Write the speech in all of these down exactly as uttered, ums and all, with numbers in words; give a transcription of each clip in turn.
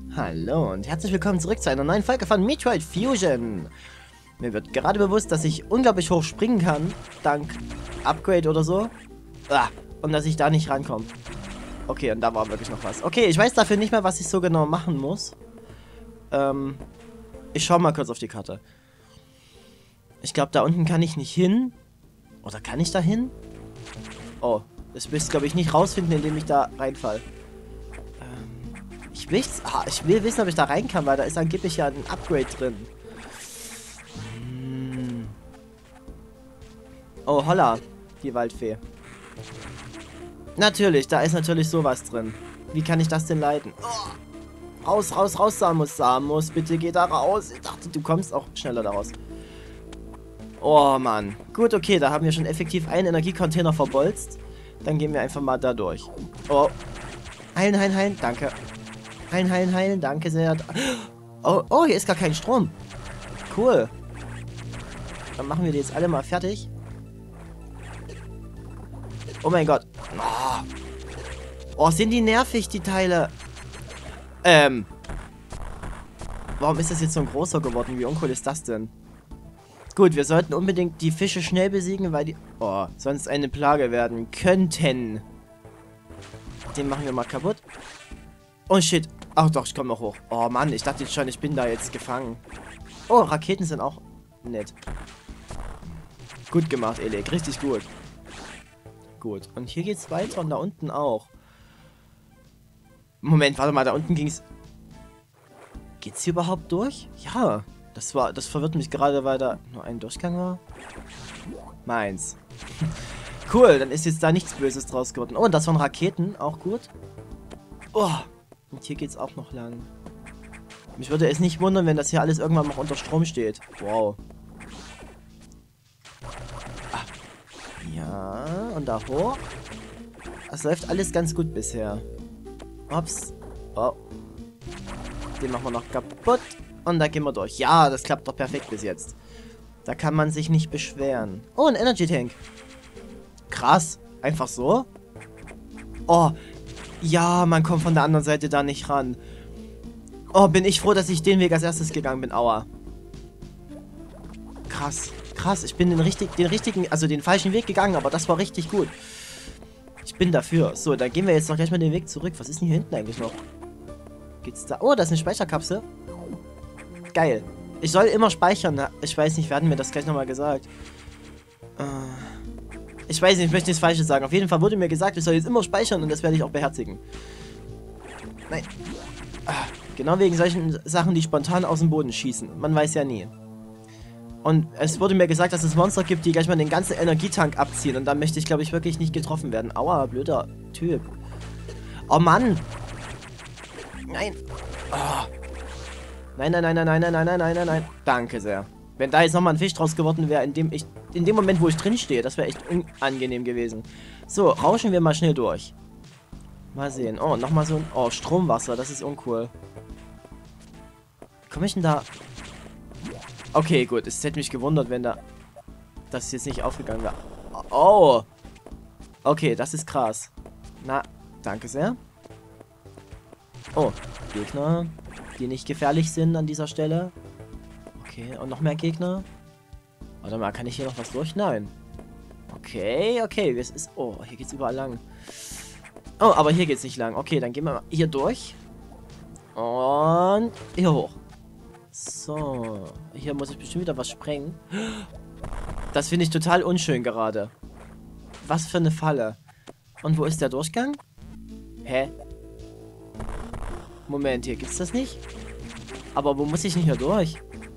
Hallo und herzlich willkommen zurück zu einer neuen Folge von Metroid Fusion. Mir wird gerade bewusst, dass ich unglaublich hoch springen kann, dank Upgrade oder so. Ah, und dass ich da nicht rankomme. Okay, und da war wirklich noch was. Okay, ich weiß dafür nicht mehr, was ich so genau machen muss. Ähm, ich schau mal kurz auf die Karte. Ich glaube, da unten kann ich nicht hin. Oder kann ich da hin? Oh, das willst du, glaube ich, nicht rausfinden, indem ich da reinfall. Ich, ah, ich will wissen, ob ich da rein kann, weil da ist angeblich ja ein Upgrade drin. Hm. Oh, holla, die Waldfee. Natürlich, da ist natürlich sowas drin. Wie kann ich das denn leiten? Oh. Raus, raus, raus, Samus. Samus, bitte geh da raus. Ich dachte, du kommst auch schneller da raus. Oh, Mann. Gut, okay, da haben wir schon effektiv einen Energiecontainer verbolzt. Dann gehen wir einfach mal da durch. Oh. Heilen, heilen, heilen. Danke. Heilen, heilen, heilen. Danke sehr. Oh, oh, hier ist gar kein Strom. Cool. Dann machen wir die jetzt alle mal fertig. Oh mein Gott. Oh, oh sind die nervig, die Teile. Ähm. Warum ist das jetzt so ein großer geworden? Wie uncool ist das denn? Gut, wir sollten unbedingt die Fische schnell besiegen, weil die... Oh, sonst eine Plage werden könnten. Den machen wir mal kaputt. Oh, shit. Ach doch, ich komme noch hoch. Oh, Mann, ich dachte jetzt schon, ich bin da jetzt gefangen. Oh, Raketen sind auch nett. Gut gemacht, Elek. Richtig gut. Gut. Und hier geht's weiter und da unten auch. Moment, warte mal, da unten ging's... Geht's hier überhaupt durch? Ja. Das war... Das verwirrt mich gerade, weil da nur ein Durchgang war. Meins. Cool, dann ist jetzt da nichts Böses draus geworden. Oh, und das waren Raketen. Auch gut. Oh. Und hier geht's auch noch lang. Mich würde es nicht wundern, wenn das hier alles irgendwann noch unter Strom steht. Wow. Ah. Ja, und da hoch. Das läuft alles ganz gut bisher. Ups. Oh. Den machen wir noch kaputt. Und da gehen wir durch. Ja, das klappt doch perfekt bis jetzt. Da kann man sich nicht beschweren. Oh, ein Energy Tank. Krass. Einfach so? Oh. Ja, man kommt von der anderen Seite da nicht ran. Oh, bin ich froh, dass ich den Weg als erstes gegangen bin. Aua. Krass. Krass, ich bin den, richtig, den richtigen, also den falschen Weg gegangen, aber das war richtig gut. Ich bin dafür. So, dann gehen wir jetzt noch gleich mal den Weg zurück. Was ist denn hier hinten eigentlich noch? Geht's da? Oh, da ist eine Speicherkapsel. Geil. Ich soll immer speichern. Ich weiß nicht, wir hatten mir das gleich nochmal gesagt. Äh... Ich weiß nicht, ich möchte nichts Falsches sagen. Auf jeden Fall wurde mir gesagt, ich soll jetzt immer speichern und das werde ich auch beherzigen. Nein. Ah, genau wegen solchen Sachen, die spontan aus dem Boden schießen. Man weiß ja nie. Und es wurde mir gesagt, dass es Monster gibt, die gleich mal den ganzen Energietank abziehen. Und da möchte ich, glaube ich, wirklich nicht getroffen werden. Aua, blöder Typ. Oh Mann. Nein. Oh. Nein, nein, nein, nein, nein, nein, nein, nein, nein, nein. Danke sehr. Wenn da jetzt nochmal ein Fisch draus geworden wäre, in dem ich, in dem Moment, wo ich drin stehe, das wäre echt unangenehm gewesen. So, rauschen wir mal schnell durch. Mal sehen. Oh, nochmal so ein... Oh, Stromwasser, das ist uncool. Komme ich denn da... Okay, gut, es hätte mich gewundert, wenn da... Das jetzt nicht aufgegangen wäre. Oh! Okay, das ist krass. Na, danke sehr. Oh, Gegner, die nicht gefährlich sind an dieser Stelle. Okay, und noch mehr Gegner. Warte mal, kann ich hier noch was durch? Nein. Okay, okay, es ist... Oh, hier geht's überall lang. Oh, aber hier geht's nicht lang. Okay, dann gehen wir mal hier durch. Und hier hoch. So. Hier muss ich bestimmt wieder was sprengen. Das finde ich total unschön gerade. Was für eine Falle. Und wo ist der Durchgang? Hä? Moment, hier gibt's das nicht? Aber wo muss ich denn hier durch?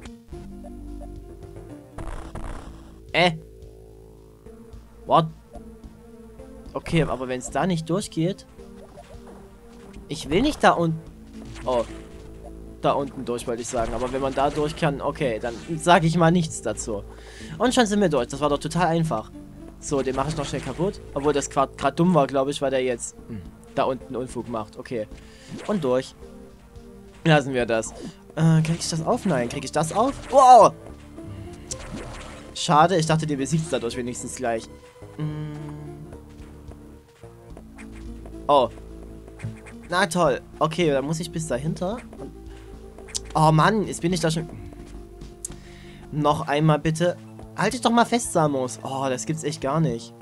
Äh. What? Okay, aber wenn es da nicht durchgeht... Ich will nicht da unten... Oh. Da unten durch, wollte ich sagen. Aber wenn man da durch kann, okay, dann sage ich mal nichts dazu. Und schon sind wir durch. Das war doch total einfach. So, den mache ich noch schnell kaputt. Obwohl das gerade dumm war, glaube ich, weil der jetzt hm, da unten Unfug macht. Okay. Und durch. Lassen wir das. Äh, kriege ich das auf? Nein. Kriege ich das auf? Wow! Schade, ich dachte, der besiegt es dadurch wenigstens gleich. Mm. Oh. Na toll. Okay, dann muss ich bis dahinter. Oh Mann, jetzt bin ich da schon... Noch einmal bitte. Halt dich doch mal fest, Samus. Oh, das gibt's echt gar nicht.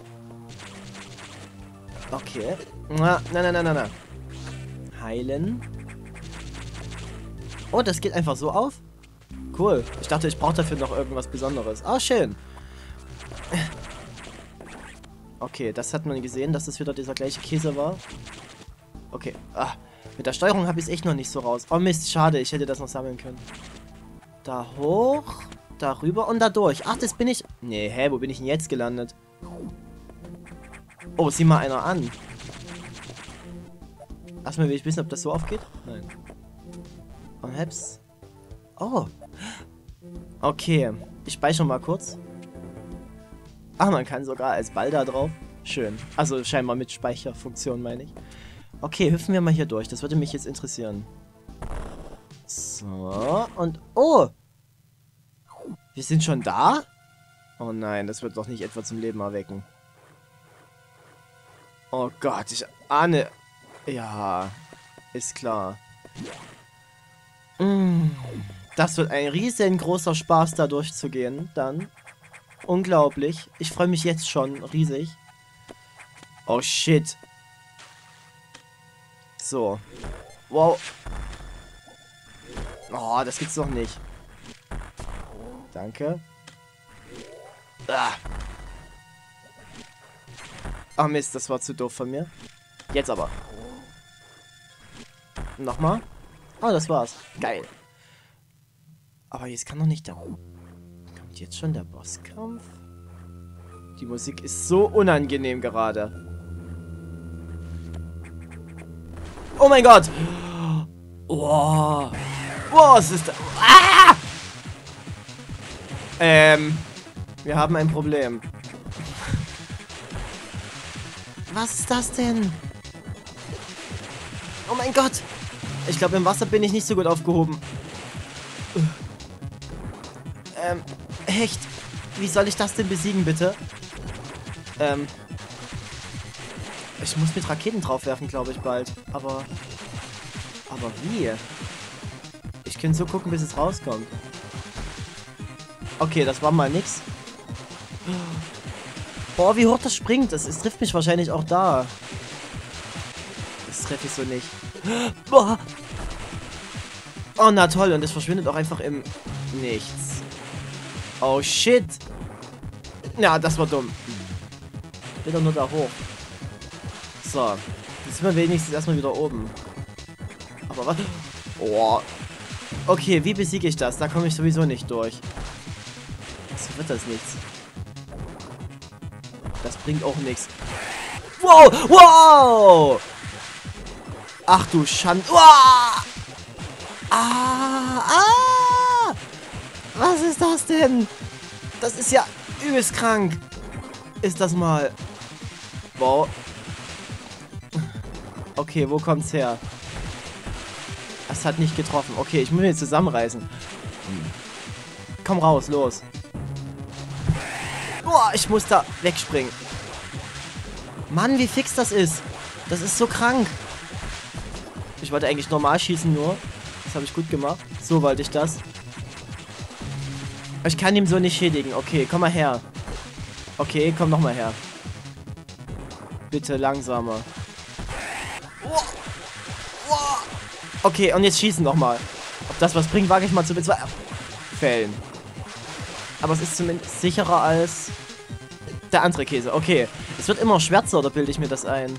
Okay. Na, na, na, na, na, na. Heilen. Oh, das geht einfach so auf? Cool. Ich dachte, ich brauche dafür noch irgendwas Besonderes. Ah, schön. Okay, das hat man gesehen, dass das wieder dieser gleiche Käse war. Okay. Ah, mit der Steuerung habe ich es echt noch nicht so raus. Oh Mist, schade. Ich hätte das noch sammeln können. Da hoch, da rüber und da durch. Ach, das bin ich... Nee, hä, wo bin ich denn jetzt gelandet? Oh, sieh mal einer an. Erstmal will ich wissen, ob das so aufgeht. Nein. Und Heps. Oh. Okay. Ich speichere mal kurz. Ah, man kann sogar als Ball da drauf. Schön. Also scheinbar mit Speicherfunktion, meine ich. Okay, hüpfen wir mal hier durch. Das würde mich jetzt interessieren. So. Und... Oh! Wir sind schon da? Oh nein, das wird doch nicht etwa zum Leben erwecken. Oh Gott, ich ahne... Ja, ist klar. Mm, das wird ein riesengroßer Spaß, da durchzugehen, dann. Unglaublich. Ich freue mich jetzt schon riesig. Oh shit. So. Wow. Oh, das gibt's doch nicht. Danke. Ah. Ach Mist, das war zu doof von mir. Jetzt aber. Nochmal. Oh, das war's. Geil. Aber jetzt kann doch nicht da... Kommt jetzt schon der Bosskampf? Die Musik ist so unangenehm gerade. Oh mein Gott! Wow. Wow, was ist da? Ah! Ähm... Wir haben ein Problem. Was ist das denn? Oh mein Gott! Ich glaube, im Wasser bin ich nicht so gut aufgehoben. Ähm, Hecht. Wie soll ich das denn besiegen, bitte? Ähm. Ich muss mit Raketen draufwerfen, glaube ich, bald. Aber... Aber wie? Ich kann so gucken, bis es rauskommt. Okay, das war mal nix. Boah, wie hoch das springt. Das, es trifft mich wahrscheinlich auch da. Das treffe ich so nicht. Boah. Oh, na toll. Und es verschwindet auch einfach im Nichts. Oh, shit. Ja, das war dumm. Ich will doch nur da hoch. So. Jetzt sind wir wenigstens erstmal wieder oben. Aber was? Oh. Okay, wie besiege ich das? Da komme ich sowieso nicht durch. So wird das nichts. Das bringt auch nichts. Wow! Wow! Ach du Schand... Wow! Ah! Ah! Was ist das denn? Das ist ja übelst krank. Ist das mal... Wow. Okay, wo kommt's her? Das hat nicht getroffen. Okay, ich muss mich zusammenreißen. Komm raus, los. Boah, ich muss da wegspringen. Mann, wie fix das ist. Das ist so krank. Ich wollte eigentlich normal schießen nur. Das habe ich gut gemacht. So wollte ich das. Ich kann ihm so nicht schädigen. Okay, komm mal her. Okay, komm noch mal her. Bitte langsamer. Okay, und jetzt schießen noch mal. Ob das was bringt, wage ich mal zu bezweifeln. Aber es ist zumindest sicherer als der andere Käse. Okay, es wird immer schwärzer, oder bilde ich mir das ein?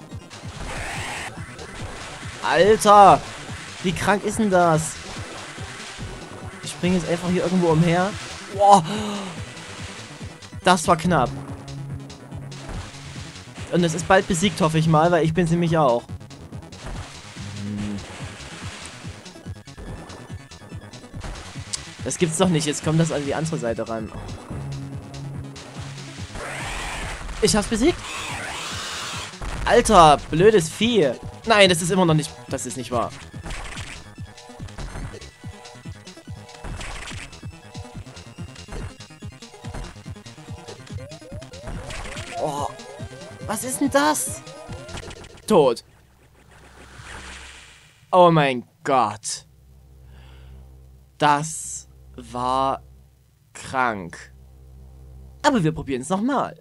Alter! Wie krank ist denn das? Ich springe jetzt einfach hier irgendwo umher. Boah! Das war knapp. Und es ist bald besiegt, hoffe ich mal, weil ich bin sie nämlich auch. Das gibt's doch nicht. Jetzt kommt das an die andere Seite ran. Ich hab's besiegt. Alter, blödes Vieh. Nein, das ist immer noch nicht... Das ist nicht wahr. Oh. Was ist denn das? Tot. Oh mein Gott. Das war krank. Aber wir probieren es nochmal.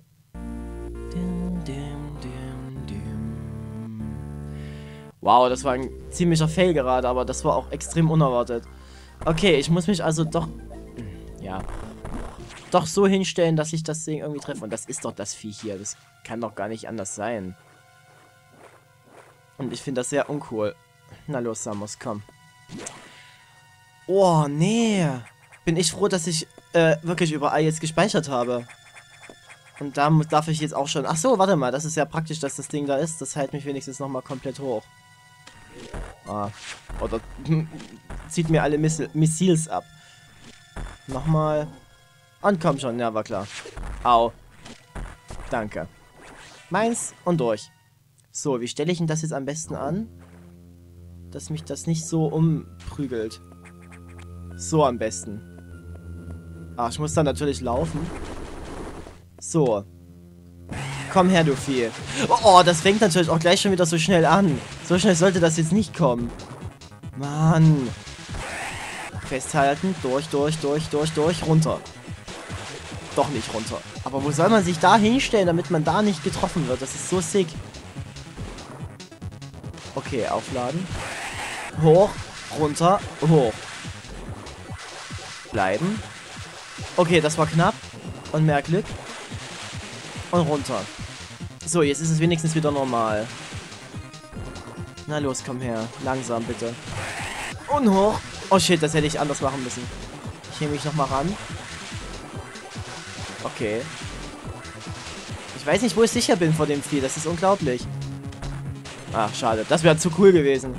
Wow, das war ein ziemlicher Fail gerade, aber das war auch extrem unerwartet. Okay, ich muss mich also doch... Ja. Doch so hinstellen, dass ich das Ding irgendwie treffe. Und das ist doch das Vieh hier. Das kann doch gar nicht anders sein. Und ich finde das sehr uncool. Na los, Samus, komm. Oh, nee. Bin ich froh, dass ich äh, wirklich überall jetzt gespeichert habe. Und da darf ich jetzt auch schon... Ach so, warte mal. Das ist ja praktisch, dass das Ding da ist. Das hält mich wenigstens nochmal komplett hoch. Ah. Oder zieht mir alle Miss Missiles ab. Nochmal. Und komm schon. Ja, war klar. Au. Danke. Meins und durch. So, wie stelle ich denn das jetzt am besten an? Dass mich das nicht so umprügelt. So am besten. Ah, ich muss dann natürlich laufen. So. Komm her, du Vieh. Oh, das fängt natürlich auch gleich schon wieder so schnell an. So schnell sollte das jetzt nicht kommen. Mann. Festhalten. Durch, durch, durch, durch, durch. Runter. Doch nicht runter. Aber wo soll man sich da hinstellen, damit man da nicht getroffen wird? Das ist so sick. Okay, aufladen. Hoch, runter, hoch. Bleiben. Okay, das war knapp. Und mehr Glück. Und runter. So, jetzt ist es wenigstens wieder normal. Na los, komm her. Langsam, bitte. Und hoch. Oh shit, das hätte ich anders machen müssen. Ich nehme mich nochmal ran. Okay. Ich weiß nicht, wo ich sicher bin vor dem Vieh. Das ist unglaublich. Ach, schade. Das wäre zu cool gewesen.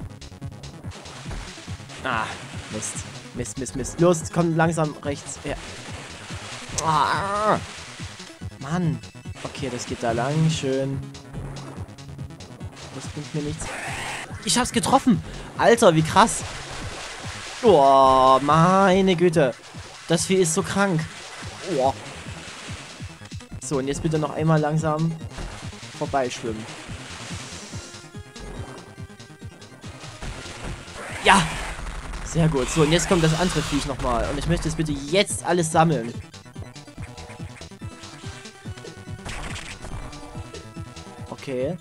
Ah, Mist. Mist, Mist, Mist. Los, komm langsam rechts. Ja. Ah, Mann. Okay, das geht da lang. Schön. Das bringt mir nichts. Ich hab's getroffen. Alter, wie krass. Oh, meine Güte. Das Vieh ist so krank. Oh. So, und jetzt bitte noch einmal langsam vorbeischwimmen. Ja! Sehr gut. So, und jetzt kommt das andere Viech nochmal. Und ich möchte es bitte jetzt alles sammeln. Okay.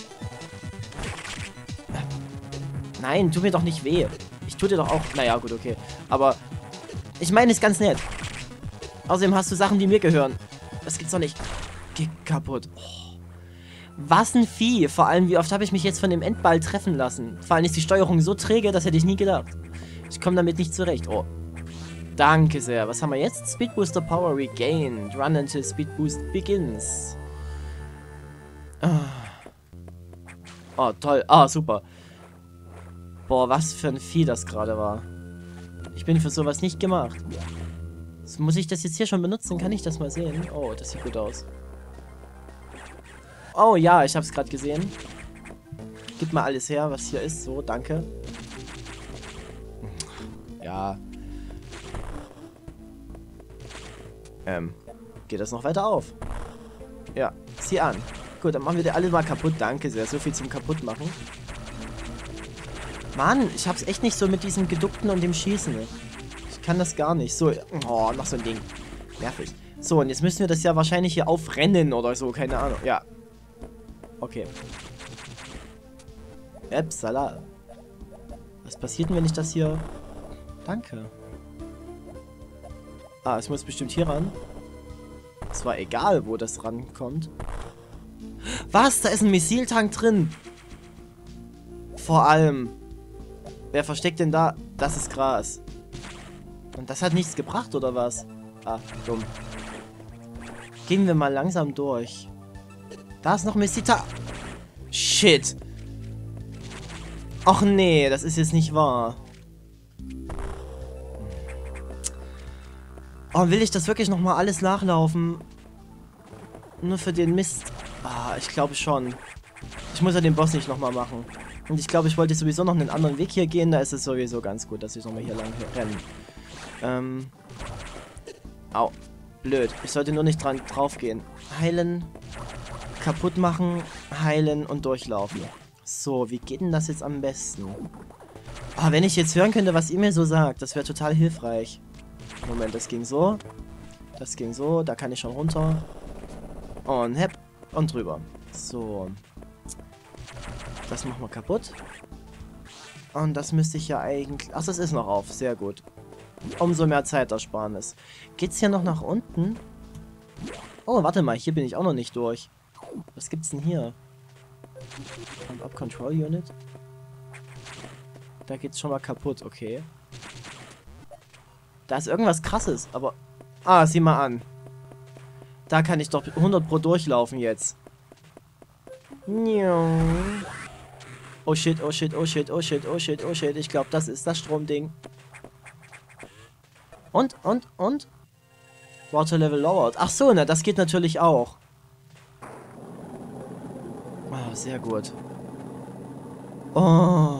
Nein, tu mir doch nicht weh. Ich tu dir doch auch... Naja, gut, okay. Aber ich meine es ganz nett. Außerdem hast du Sachen, die mir gehören. Das gibt's doch nicht. Geh kaputt. Oh. Was ein Vieh. Vor allem, wie oft habe ich mich jetzt von dem Endball treffen lassen. Vor allem ist die Steuerung so träge, das hätte ich nie gedacht. Ich komme damit nicht zurecht. Oh. Danke sehr. Was haben wir jetzt? Speed Booster Power Regained. Run until Speed Boost begins. Oh, oh toll. Ah, oh, super. Boah, was für ein Vieh das gerade war. Ich bin für sowas nicht gemacht. So, muss ich das jetzt hier schon benutzen? Kann ich das mal sehen? Oh, das sieht gut aus. Oh ja, ich habe es gerade gesehen. Gib mal alles her, was hier ist. So, danke. Ja. Ähm, geht das noch weiter auf? Ja, zieh an. Gut, dann machen wir die alle mal kaputt. Danke sehr. So viel zum Kaputtmachen. Mann, ich hab's echt nicht so mit diesem Geduckten und dem Schießen. Ich kann das gar nicht. So, oh, noch so ein Ding. Nervig. So, und jetzt müssen wir das ja wahrscheinlich hier aufrennen oder so. Keine Ahnung. Ja. Okay. Epsala. Was passiert denn, wenn ich das hier... Danke. Ah, es muss bestimmt hier ran. Es war egal, wo das rankommt. Was? Da ist ein Missiltank drin. Vor allem. Wer versteckt denn da? Das ist Gras. Und das hat nichts gebracht, oder was? Ah, dumm. Gehen wir mal langsam durch. Da ist noch Missiltank. Shit. Och nee, das ist jetzt nicht wahr. Oh, will ich das wirklich nochmal alles nachlaufen? Nur für den Mist. Ah, ich glaube schon. Ich muss ja den Boss nicht nochmal machen. Und ich glaube, ich wollte sowieso noch einen anderen Weg hier gehen. Da ist es sowieso ganz gut, dass ich nochmal hier lang renne. Ähm. Au. Blöd. Ich sollte nur nicht dran drauf gehen. Heilen. Kaputt machen. Heilen und durchlaufen. So, wie geht denn das jetzt am besten? Oh, wenn ich jetzt hören könnte, was ihr mir so sagt, das wäre total hilfreich. Moment, das ging so. Das ging so, da kann ich schon runter. Und hepp. Und drüber. So. Das machen wir kaputt. Und das müsste ich ja eigentlich... Ach, das ist noch auf. Sehr gut. Umso mehr Zeitersparnis. Geht's hier noch nach unten? Oh, warte mal. Hier bin ich auch noch nicht durch. Was gibt's denn hier? Up Control Unit. Da geht's schon mal kaputt. Okay. Da ist irgendwas Krasses, aber... Ah, sieh mal an. Da kann ich doch hundert pro durchlaufen jetzt. Oh shit, oh shit, oh shit, oh shit, oh shit, oh shit. Ich glaube, das ist das Stromding. Und, und, und? Water Level lowered. Ach so, na, das geht natürlich auch. Oh, sehr gut. Oh.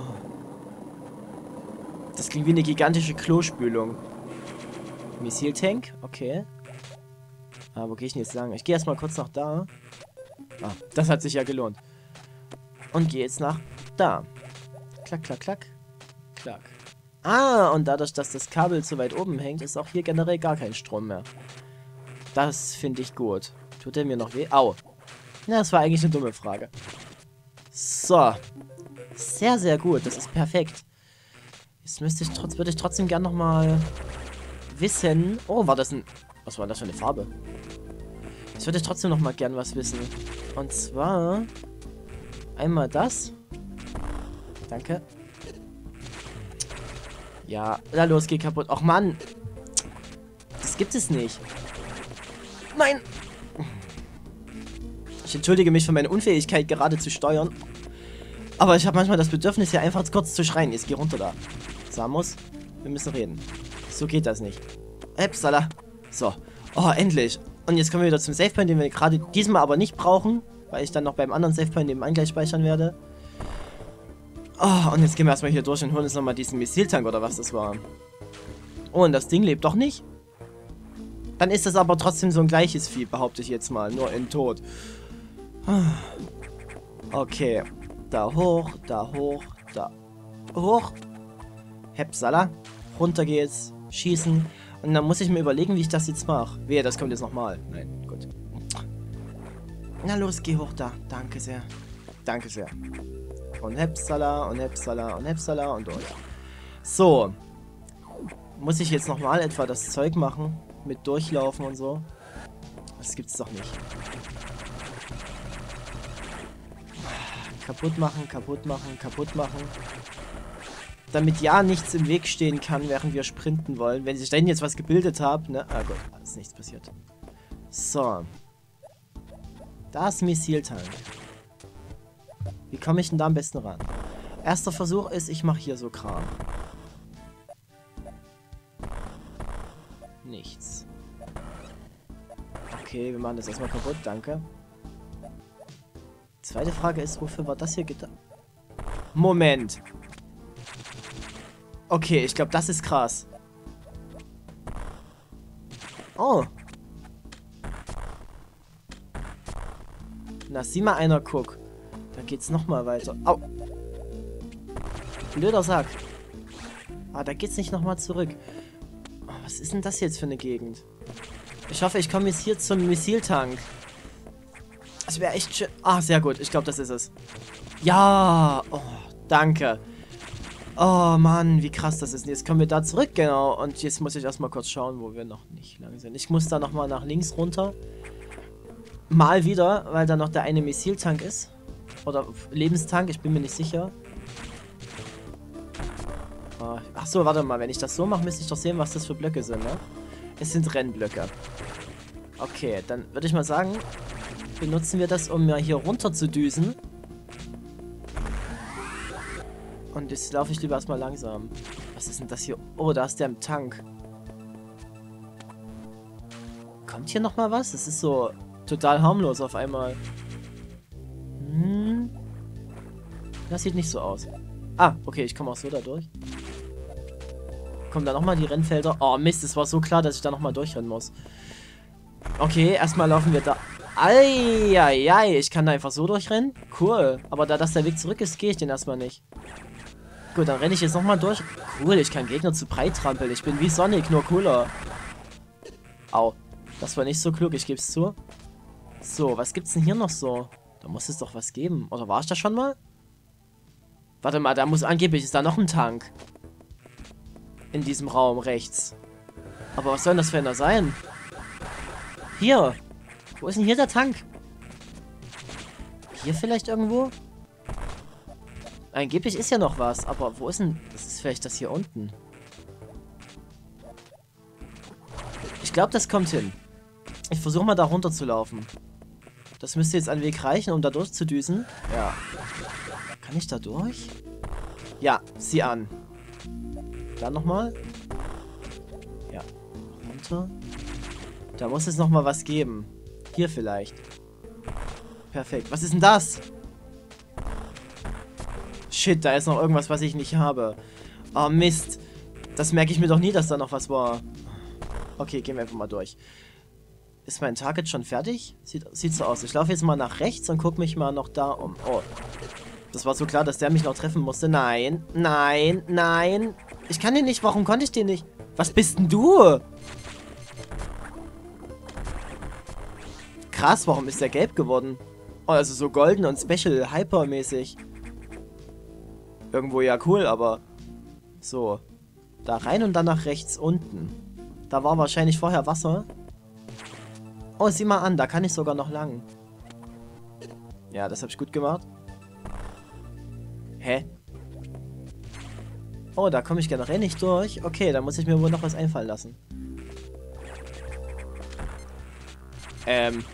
Das klingt wie eine gigantische Klospülung. Missiltank, okay. Ah, wo gehe ich denn jetzt lang? Ich gehe erstmal kurz nach da. Ah, das hat sich ja gelohnt. Und gehe jetzt nach da. Klack, klack, klack. Klack. Ah, und dadurch, dass das Kabel zu weit oben hängt, ist auch hier generell gar kein Strom mehr. Das finde ich gut. Tut der mir noch weh? Au. Na, das war eigentlich eine dumme Frage. So. Sehr, sehr gut. Das ist perfekt. Jetzt müsste ich trotz, würde ich trotzdem gern nochmal wissen. Oh, war das ein... Was war das für eine Farbe? Jetzt würde ich trotzdem nochmal gern was wissen. Und zwar... Einmal das. Danke. Ja, na los, geh kaputt. Och Mann. Das gibt es nicht. Nein. Ich entschuldige mich für meine Unfähigkeit, gerade zu steuern. Aber ich habe manchmal das Bedürfnis, hier einfach kurz zu schreien. Jetzt geh runter da. Samus, wir müssen reden. So geht das nicht. Upsala. So. Oh, endlich. Und jetzt kommen wir wieder zum Savepoint, den wir gerade diesmal aber nicht brauchen, weil ich dann noch beim anderen Savepoint nebenan gleich speichern werde. Oh, und jetzt gehen wir erstmal hier durch und holen uns nochmal diesen Missiltank oder was das war. Oh, und das Ding lebt doch nicht? Dann ist das aber trotzdem so ein gleiches Vieh, behaupte ich jetzt mal. Nur in Tod. Okay. Da hoch, da hoch, da hoch. Hepsala. Runter geht's. Schießen. Und dann muss ich mir überlegen, wie ich das jetzt mache. Wehe, das kommt jetzt nochmal. Nein, gut. Na los, geh hoch da. Danke sehr. Danke sehr. Und Hepsala, und Hepsala, und Hepsala und durch. So. Muss ich jetzt nochmal etwa das Zeug machen? Mit Durchlaufen und so? Das gibt's doch nicht. Kaputt machen, kaputt machen, kaputt machen. Damit ja nichts im Weg stehen kann, während wir sprinten wollen. Wenn ich dann jetzt was gebildet habe, ne? Ah gut, ist nichts passiert. So. Das Missiltank. Wie komme ich denn da am besten ran? Erster Versuch ist, ich mache hier so Kram. Nichts. Okay, wir machen das erstmal kaputt, danke. Zweite Frage ist, wofür war das hier gedacht? Moment. Okay, ich glaube, das ist krass. Oh. Na, sieh mal einer, guck. Da geht's nochmal weiter. Au. Blöder Sack. Ah, da geht's nicht nochmal zurück. Oh, was ist denn das jetzt für eine Gegend? Ich hoffe, ich komme jetzt hier zum Missiltank. Das wäre echt schön. Ah, sehr gut. Ich glaube, das ist es. Ja. Oh, danke. Oh, Mann, wie krass das ist. Und jetzt kommen wir da zurück, genau. Und jetzt muss ich erstmal kurz schauen, wo wir noch nicht lang sind. Ich muss da nochmal nach links runter. Mal wieder, weil da noch der eine Missiltank ist. Oder Lebenstank, ich bin mir nicht sicher. Oh, ach so, warte mal. Wenn ich das so mache, müsste ich doch sehen, was das für Blöcke sind, ne? Es sind Rennblöcke. Okay, dann würde ich mal sagen, benutzen wir das, um mal hier runter zu düsen. Und jetzt laufe ich lieber erstmal langsam. Was ist denn das hier? Oh, da ist der im Tank. Kommt hier nochmal was? Das ist so total harmlos auf einmal. Hm. Das sieht nicht so aus. Ah, okay, ich komme auch so da durch. Kommen da nochmal die Rennfelder? Oh Mist, es war so klar, dass ich da nochmal durchrennen muss. Okay, erstmal laufen wir da. Eieiei, ich kann da einfach so durchrennen? Cool. Aber da das der Weg zurück ist, gehe ich den erstmal nicht. Gut, dann renne ich jetzt nochmal durch. Cool, ich kann Gegner zu breit trampeln. Ich bin wie Sonic, nur cooler. Au. Das war nicht so klug, ich gebe es zu. So, was gibt's denn hier noch so? Da muss es doch was geben. Oder war ich da schon mal? Warte mal, da muss angeblich, ist da noch ein Tank. In diesem Raum rechts. Aber was soll denn das für einer sein? Hier. Wo ist denn hier der Tank? Hier vielleicht irgendwo? Angeblich ist ja noch was, aber wo ist denn... Das ist vielleicht das hier unten. Ich glaube, das kommt hin. Ich versuche mal da runter zu laufen. Das müsste jetzt ein Weg reichen, um da durchzudüsen. Ja. Kann ich da durch? Ja, sieh an. Dann nochmal. Ja. Runter. Da muss es nochmal was geben. Hier vielleicht. Perfekt. Was ist denn das? Shit, da ist noch irgendwas, was ich nicht habe. Oh, Mist. Das merke ich mir doch nie, dass da noch was war. Okay, gehen wir einfach mal durch. Ist mein Target schon fertig? Sieht, sieht so aus. Ich laufe jetzt mal nach rechts und gucke mich mal noch da um. Oh. Das war so klar, dass der mich noch treffen musste. Nein, nein, nein. Ich kann den nicht. Warum konnte ich den nicht? Was bist denn du? Krass, warum ist der gelb geworden? Oh, also so golden und Special Hyper mäßig. Irgendwo ja cool, aber so. Da rein und dann nach rechts unten. Da war wahrscheinlich vorher Wasser. Oh, sieh mal an, da kann ich sogar noch lang. Ja, das habe ich gut gemacht. Hä? Oh, da komme ich generell nicht durch. Okay, da muss ich mir wohl noch was einfallen lassen. Ähm.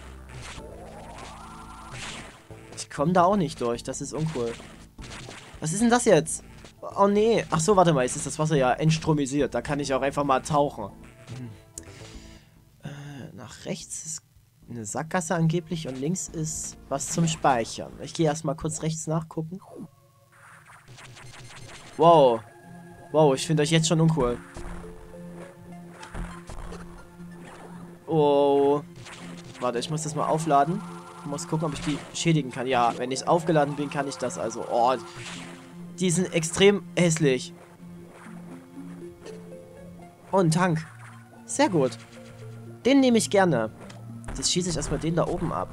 Ich komme da auch nicht durch, das ist uncool. Was ist denn das jetzt? Oh nee. Ach so, warte mal, jetzt ist das Wasser ja entstromisiert. Da kann ich auch einfach mal tauchen. Hm. Äh, nach rechts ist eine Sackgasse angeblich und links ist was zum Speichern. Ich gehe erstmal kurz rechts nachgucken. Wow. Wow, ich finde euch jetzt schon uncool. Oh. Warte, ich muss das mal aufladen. Ich muss gucken, ob ich die schädigen kann. Ja, wenn ich aufgeladen bin, kann ich das also. Oh, die sind extrem hässlich. Oh, ein Tank. Sehr gut. Den nehme ich gerne. Jetzt schieße ich erstmal den da oben ab.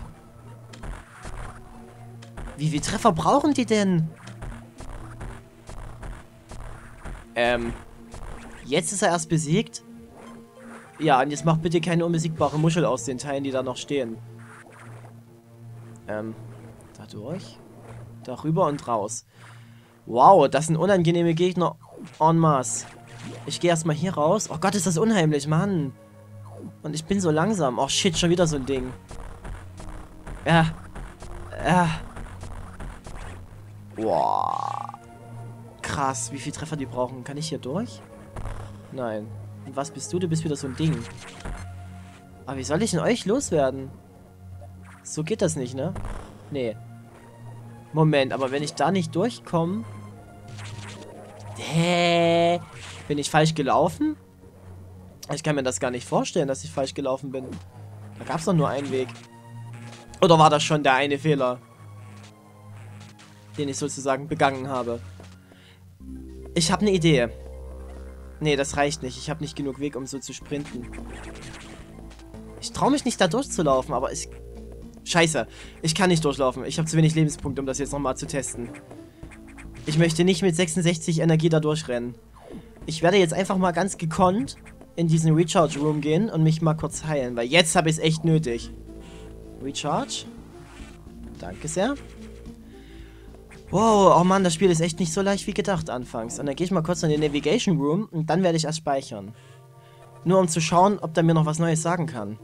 Wie viele Treffer brauchen die denn? Ähm. Jetzt ist er erst besiegt. Ja, und jetzt macht bitte keine unbesiegbare Muschel aus den Teilen, die da noch stehen. Ähm. Da durch. Darüber und raus. Wow, das sind unangenehme Gegner en masse. Ich gehe erstmal hier raus. Oh Gott, ist das unheimlich, Mann. Und ich bin so langsam. Oh shit, schon wieder so ein Ding. Ja. Ja. Wow. Krass, wie viele Treffer die brauchen. Kann ich hier durch? Nein. Und was bist du? Du bist wieder so ein Ding. Aber wie soll ich denn euch loswerden? So geht das nicht, ne? Nee. Moment, aber wenn ich da nicht durchkomme... Hä? Bin ich falsch gelaufen? Ich kann mir das gar nicht vorstellen, dass ich falsch gelaufen bin. Da gab es doch nur einen Weg. Oder war das schon der eine Fehler, den ich sozusagen begangen habe? Ich habe eine Idee. Nee, das reicht nicht. Ich habe nicht genug Weg, um so zu sprinten. Ich traue mich nicht, da durchzulaufen, aber ich... Scheiße. Ich kann nicht durchlaufen. Ich habe zu wenig Lebenspunkte, um das jetzt nochmal zu testen. Ich möchte nicht mit sechsundsechzig Energie da durchrennen. Ich werde jetzt einfach mal ganz gekonnt in diesen Recharge Room gehen und mich mal kurz heilen, weil jetzt habe ich es echt nötig. Recharge. Danke sehr. Wow, oh Mann, das Spiel ist echt nicht so leicht wie gedacht anfangs. Und dann gehe ich mal kurz in den Navigation Room und dann werde ich erst speichern. Nur um zu schauen, ob der mir noch was Neues sagen kann.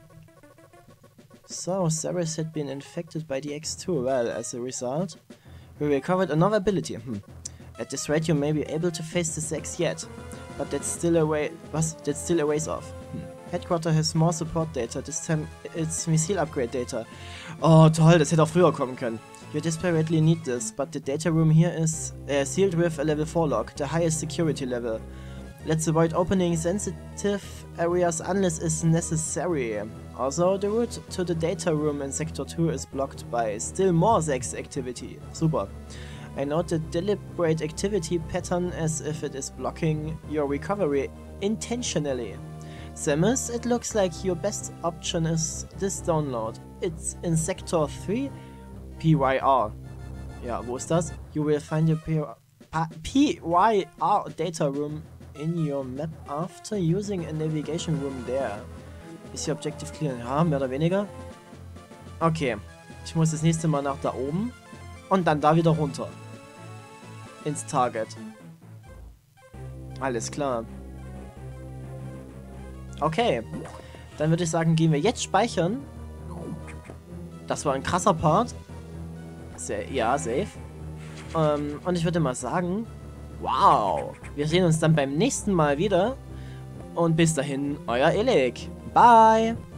So, Ceres had been infected by the X two. Well, as a result, we recovered another ability. Hm. At this rate, you may be able to face the X yet. But that's still a way... Was? That's still a ways off. Hm. Headquarter has more support data. This time it's missile upgrade data. Oh, toll, das hätte auch früher kommen können. You desperately need this, but the data room here is uh, sealed with a level four lock, the highest security level. Let's avoid opening sensitive areas unless it's necessary. Also, the route to the data room in Sector two is blocked by still more Sex activity. Super. I note the deliberate activity pattern as if it is blocking your recovery intentionally. Samus, it looks like your best option is this download. It's in Sector three, P Y R. Ja, wo ist das? You will find your P Y R data room in your map after using a navigation room there. Is your objective clear? Ja, mehr oder weniger. Okay. Ich muss das nächste Mal nach da oben. Und dann da wieder runter. Ins Target. Alles klar. Okay. Dann würde ich sagen, gehen wir jetzt speichern. Das war ein krasser Part. Sehr, ja, safe. Ähm, und ich würde mal sagen, wow. Wir sehen uns dann beim nächsten Mal wieder. Und bis dahin, euer Elik. Bye.